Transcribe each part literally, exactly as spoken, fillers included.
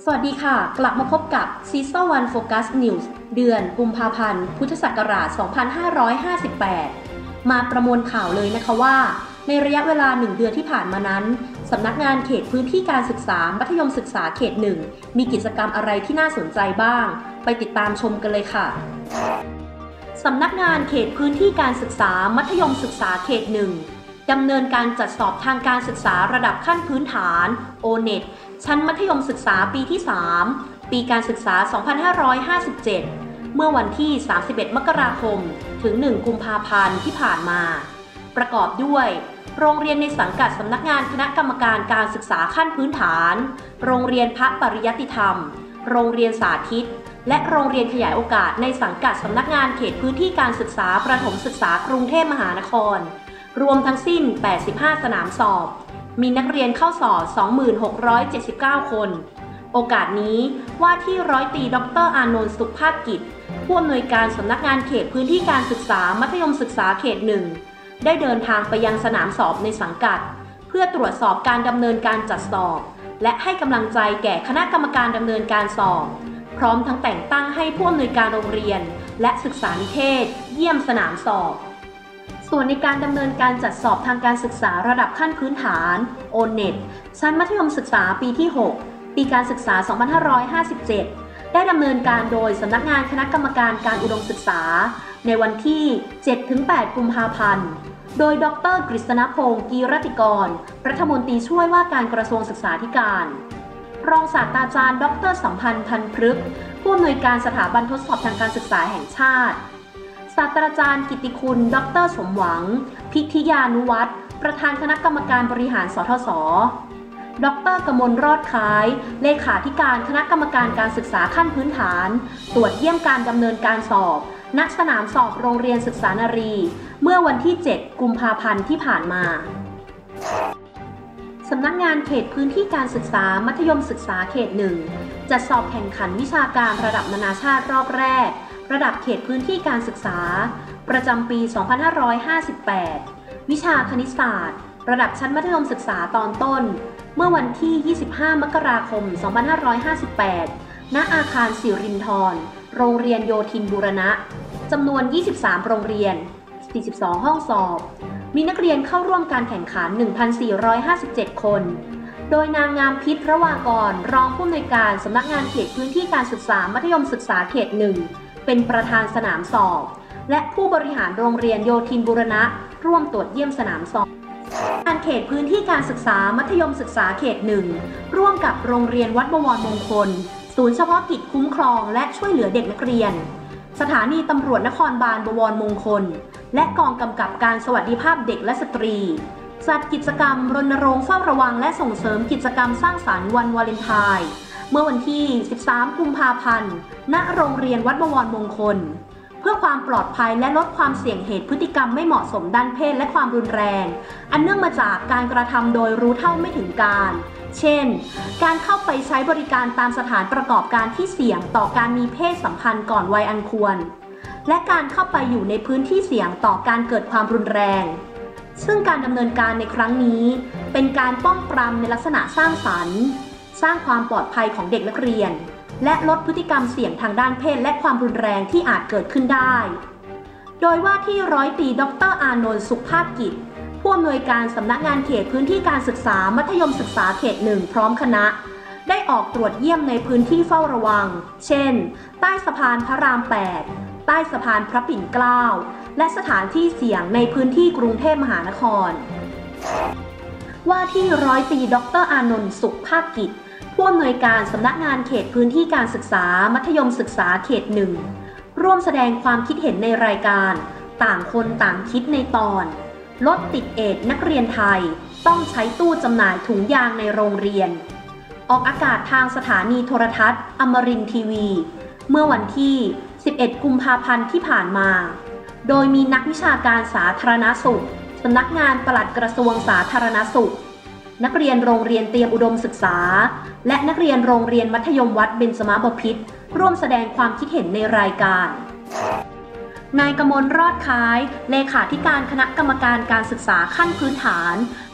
สวัสดีค่ะกลับมาพบกับ Season วัน Focus News เดือนกุมภาพันธ์พุทธศักราช สองพันห้าร้อยห้าสิบแปด มาประมวลข่าวเลยนะคะว่าในระยะเวลาหนึ่งเดือนที่ผ่านมานั้นสำนักงานเขตพื้นที่การศึกษามัธยมศึกษาเขตหนึ่งมีกิจกรรมอะไรที่น่าสนใจบ้างไปติดตามชมกันเลยค่ะสำนักงานเขตพื้นที่การศึกษามัธยมศึกษาเขตหนึ่งดำเนินการจัดสอบทางการศึกษาระดับขั้นพื้นฐาน โอ เน็ต ชั้นมัธยมศึกษาปีที่ สาม ปีการศึกษา สองพันห้าร้อยห้าสิบเจ็ด เมื่อวันที่ สามสิบเอ็ด มกราคม ถึง หนึ่ง กุมภาพันธ์ที่ผ่านมา ประกอบด้วย โรงเรียนในสังกัดสำนักงานคณะกรรมการการศึกษาขั้นพื้นฐาน โรงเรียนพระปริยัติธรรม โรงเรียนสาธิต และโรงเรียนขยายโอกาสในสังกัดสำนักงานเขตพื้นที่การศึกษาประถมศึกษากรุงเทพมหานครรวมทั้งสิ้น แปดสิบห้า สนามสอบมีนักเรียนเข้าสอบ สองหมื่นหกร้อยเจ็ดสิบเก้า คนโอกาสนี้ว่าที่ร้อยตรีดร.อานนท์สุภาพกิจผู้อำนวยการสำนักงานเขตพื้นที่การศึกษามัธยมศึกษาเขตหนึ่งได้เดินทางไปยังสนามสอบในสังกัดเพื่อตรวจสอบการดำเนินการจัดสอบและให้กำลังใจแก่คณะกรรมการดำเนินการสอบพร้อมทั้งแต่งตั้งให้ผู้อำนวยการโรงเรียนและศึกษานิเทศเยี่ยมสนามสอบส่วนในการดำเนินการจัดสอบทางการศึกษาระดับขั้นพื้นฐาน โอ เน็ต ชั้นมัธยมศึกษาปีที่ หก ปีการศึกษา สองพันห้าร้อยห้าสิบเจ็ด ได้ดำเนินการโดยสำนักงานคณะกรรมการการอุดมศึกษาในวันที่ เจ็ดถึงแปด กุมภาพันธ์ โดยดร.กฤษณพงศ์กีรติกรรัฐมนตรีช่วยว่าการกระทรวงศึกษาธิการรองศาสตราจารย์ดร.สัมพันธ์พันพฤกษ์ผู้อำนวยการสถาบันทดสอบทางการศึกษาแห่งชาติศาสตราจารย์กิตติคุณดร.สมหวังพิทยานุวัฒน์ประธานคณะกรรมการบริหารสทศดร.กมลรอดคล้ายเลขาธิการคณะกรรมการการศึกษาขั้นพื้นฐานตรวจเยี่ยมการดำเนินการสอบณสนามสอบโรงเรียนศึกษานารีเมื่อวันที่ เจ็ด กุมภาพันธ์ที่ผ่านมาสำนักงานเขตพื้นที่การศึกษามัธยมศึกษาเขตหนึ่งจัดสอบแข่งขันวิชาการระดับนานาชาติรอบแรกระดับเขตพื้นที่การศึกษาประจำปี สองพันห้าร้อยห้าสิบแปด วิชาคณิตศาสตร์ระดับชั้นมัธยมศึกษาตอนต้นเมื่อวันที่ ยี่สิบห้า มกราคม สองพันห้าร้อยห้าสิบแปด ณ อาคารสิรินธรโรงเรียนโยธินบูรณะจำนวน ยี่สิบสาม โรงเรียน สี่สิบสอง ห้องสอบมีนักเรียนเข้าร่วมการแข่งขัน หนึ่งพันสี่ร้อยห้าสิบเจ็ด คนโดยนางงามพิษระวากรรองผู้อำนวยการสำนักงานเขตพื้นที่การศึกษามัธยมศึกษาเขตหนึ่งเป็นประธานสนามสอบและผู้บริหารโรงเรียนโยธินบูรณะร่วมตรวจเยี่ยมสนามสอบการเขตพื้นที่การศึกษามัธยมศึกษาเขตหนึ่งร่วมกับโรงเรียนวัดบวรมงคลศูนย์เฉพาะกิจคุ้มครองและช่วยเหลือเด็กนักเรียนสถานีตำรวจนครบาลบวรมงคลและกองกำกับการสวัสดิภาพเด็กและสตรีจัดกิจกรรมรณรงค์เฝ้าระวังและส่งเสริมกิจกรรมสร้างสรรค์วันวาเลนไทน์เมื่อวันที่ สิบสาม กุมภาพันธ์ ณ โรงเรียนวัดบวรมงคลเพื่อความปลอดภัยและลดความเสี่ยงเหตุพฤติกรรมไม่เหมาะสมด้านเพศและความรุนแรงอันเนื่องมาจากการกระทำโดยรู้เท่าไม่ถึงการเช่นการเข้าไปใช้บริการตามสถานประกอบการที่เสี่ยงต่อการมีเพศสัมพันธ์ก่อนวัยอันควรและการเข้าไปอยู่ในพื้นที่เสี่ยงต่อการเกิดความรุนแรงซึ่งการดำเนินการในครั้งนี้เป็นการป้องปรามในลักษณะสร้างสรรค์สร้างความปลอดภัยของเด็กนักเรียนและลดพฤติกรรมเสี่ยงทางด้านเพศและความรุนแรงที่อาจเกิดขึ้นได้โดยว่าที่ร้อยตรีดร.อานนท์สุภาพกิจผู้อำนวยการสำนักงานเขตพื้นที่การศึกษามัธยมศึกษาเขตหนึ่งพร้อมคณะได้ออกตรวจเยี่ยมในพื้นที่เฝ้าระวังเช่นใต้สะพานพระรามแปดใต้สะพานพระปิ่นเกล้าและสถานที่เสี่ยงในพื้นที่กรุงเทพมหานครว่าที่ร้อยตรีดร.อานนท์สุภาพกิจผู้อำนวยการสำนักงานเขตพื้นที่การศึกษามัธยมศึกษาเขตหนึ่งร่วมแสดงความคิดเห็นในรายการต่างคนต่างคิดในตอนลดติดเอดส์นักเรียนไทยต้องใช้ตู้จำหน่ายถุงยางในโรงเรียนออกอากาศทางสถานีโทรทัศน์อมรินทร์ทีวีเมื่อวันที่ สิบเอ็ด กุมภาพันธ์ที่ผ่านมาโดยมีนักวิชาการสาธารณสุขสำนักงานปลัดกระทรวงสาธารณสุขนักเรียนโรงเรียนเตรียมอุดมศึกษาและนักเรียนโรงเรียนมัธยมวัดเบญจมบพิตรร่วมแสดงความคิดเห็นในรายการนายกมลรอดคล้ายเลขาธิการคณะกรรมการการศึกษาขั้นพื้นฐาน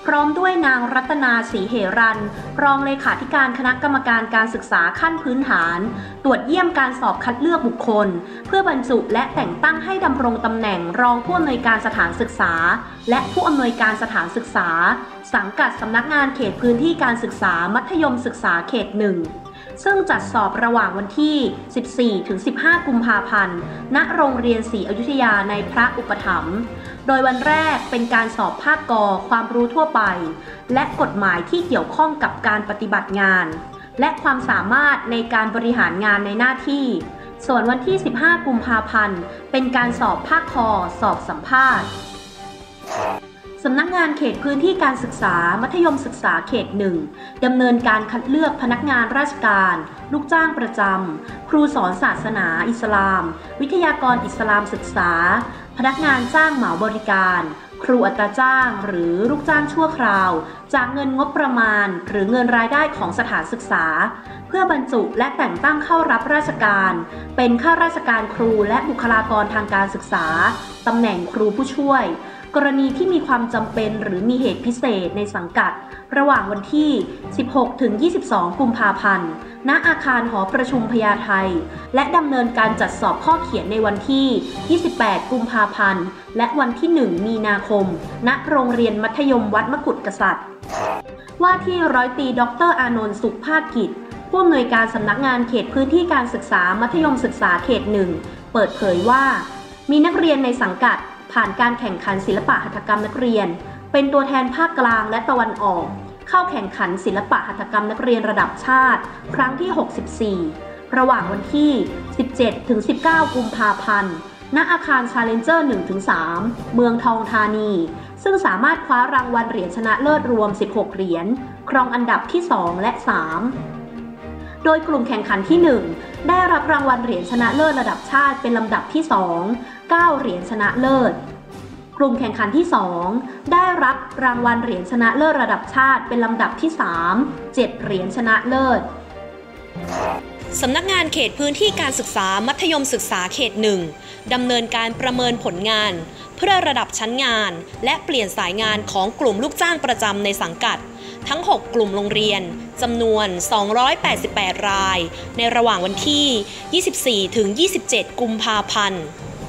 พร้อมด้วยนางรัตนาศรีเหรัญรองเลขาธิการคณะกรรมการการศึกษาขั้นพื้นฐานตรวจเยี่ยมการสอบคัดเลือกบุคคลเพื่อบรรจุและแต่งตั้งให้ดำรงตำแหน่งรองผู้อำนวยการสถานศึกษาและผู้อำนวยการสถานศึกษาสังกัดสำนักงานเขตพื้นที่การศึกษามัธยมศึกษาเขตหนึ่งซึ่งจัดสอบระหว่างวันที่ สิบสี่ถึงสิบห้า กุมภาพันธ์ ณ โรงเรียนศรีอยุธยาในพระอุปถัมภ์ โดยวันแรกเป็นการสอบภาคกความรู้ทั่วไปและกฎหมายที่เกี่ยวข้องกับการปฏิบัติงานและความสามารถในการบริหารงานในหน้าที่ส่วนวันที่ สิบห้า กุมภาพันธ์ เป็นการสอบภาคคสอบสัมภาษณ์สำนักงานเขตพื้นที่การศึกษามัธยมศึกษาเขตหนึ่งดำเนินการคัดเลือกพนักงานราชการลูกจ้างประจำครูสอนศาสนาอิสลามวิทยากรอิสลามศึกษาพนักงานจ้างเหมาบริการครูอัตราจ้างหรือลูกจ้างชั่วคราวจากเงินงบประมาณหรือเงินรายได้ของสถานศึกษาเพื่อบรรจุและแต่งตั้งเข้ารับราชการเป็นข้าราชการครูและบุคลากรทางการศึกษาตำแหน่งครูผู้ช่วยกรณีที่มีความจำเป็นหรือมีเหตุพิเศษในสังกัดระหว่างวันที่ สิบหกถึงยี่สิบสอง กุมภาพันธ์ ณ อาคารหอประชุมพญาไทและดำเนินการจัดสอบข้อเขียนในวันที่ ยี่สิบแปด กุมภาพันธ์ และวันที่ หนึ่ง มีนาคม ณ โรงเรียนมัธยมวัดมกุฏกษัตริย์ว่าที่ร้อยตรีด็อกเตอร์อานนท์สุขภาคกิจผู้อำนวยการสำนักงานเขตพื้นที่การศึกษามัธยมศึกษาเขตหนึ่งเปิดเผยว่ามีนักเรียนในสังกัดผ่านการแข่งขันศิลปะหัตถกรรมนักเรียนเป็นตัวแทนภาคกลางและตะวันออกเข้าแข่งขันศิลปะหัตถกรรมนักเรียนระดับชาติครั้งที่ หกสิบสี่ ระหว่างวันที่ สิบเจ็ดถึงสิบเก้า กุมภาพันธ์ ณ อาคาร Challenger หนึ่งถึงสาม เมืองทองธานีซึ่งสามารถคว้ารางวัลเหรียญชนะเลิศรวม สิบหก เหรียญครองอันดับที่ สอง และ สาม โดยกลุ่มแข่งขันที่ หนึ่ง ได้รับรางวัลเหรียญชนะเลิศระดับชาติเป็นลำดับที่ สอง เก้า เหรียญชนะเลิศกลุ่มแข่งขันที่ สอง ได้รับรางวัลเหรียญชนะเลิศระดับชาติเป็นลำดับที่ สาม เจ็ด เหรียญชนะเลิศสำนักงานเขตพื้นที่การศึกษามัธยมศึกษาเขตหนึ่งดำเนินการประเมินผลงานเพื่อระดับชั้นงานและเปลี่ยนสายงานของกลุ่มลูกจ้างประจำในสังกัดทั้งหกกลุ่มโรงเรียนจำนวนสองร้อยแปดสิบแปดรายในระหว่างวันที่ ยี่สิบสี่ถึงยี่สิบเจ็ด กุมภาพันธ์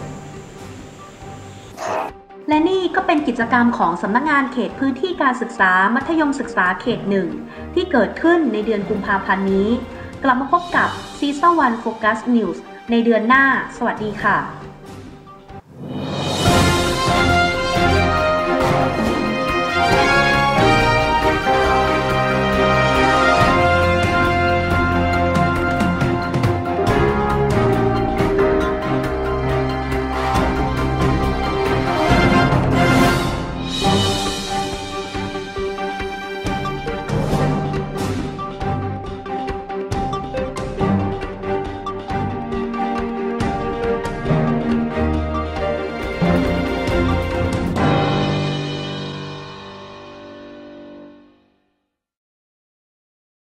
และนี่ก็เป็นกิจกรรมของสำนักงานเขตพื้นที่การศึกษามัธยมศึกษาเขตหนึ่งที่เกิดขึ้นในเดือนกุมภาพันธ์นี้กลับมาพบกับ ซีซั่นวัน Focus News ในเดือนหน้าสวัสดีค่ะ